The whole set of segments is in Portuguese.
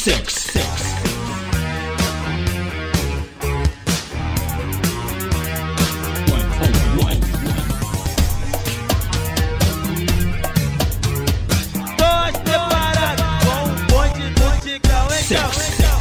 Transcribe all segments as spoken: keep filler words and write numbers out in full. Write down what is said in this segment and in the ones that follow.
six, six. One, oh, one. Tô preparado com o bonde do Tigrão, então, então.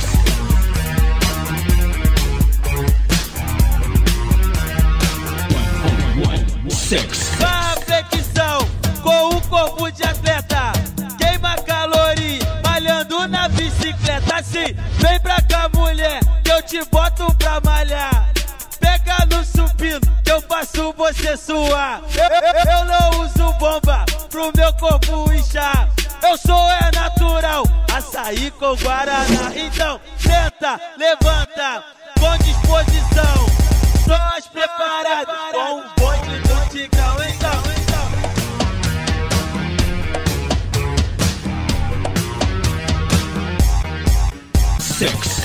Six. A flexão com o corpo de atleta, queima caloria, malhando na bicicleta. Assim, vem pra cá, mulher, que eu te boto pra malhar. Pega no supino, que eu faço você suar. Eu, eu, eu não uso bomba pro meu corpo inchar. Eu sou é natural, açaí com guaraná. Então, senta, levanta, com disposição. Sós preparados com o bonde do Tigrão, então, então. Six.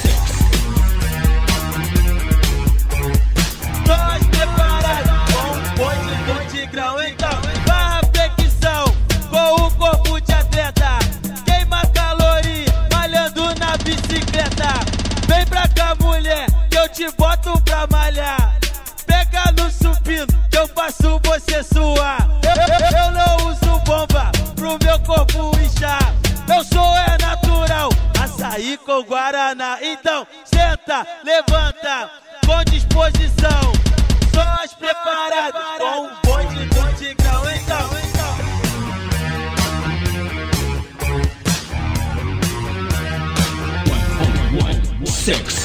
Sós preparados com o bonde do Tigrão, então. A flexão com o corpo de atleta, queima caloria, malhando na bicicleta. Vem pra cá, mulher, que eu te boto pra malhar. Pega no supino, que eu faço você suar. Eu, eu, eu não uso bomba pro meu corpo inchar. Eu sou é natural, açaí com guaraná. Então, senta, levanta, com disposição. Sós preparados com o bonde do Tigrão, então, então. One, oh, one. Six.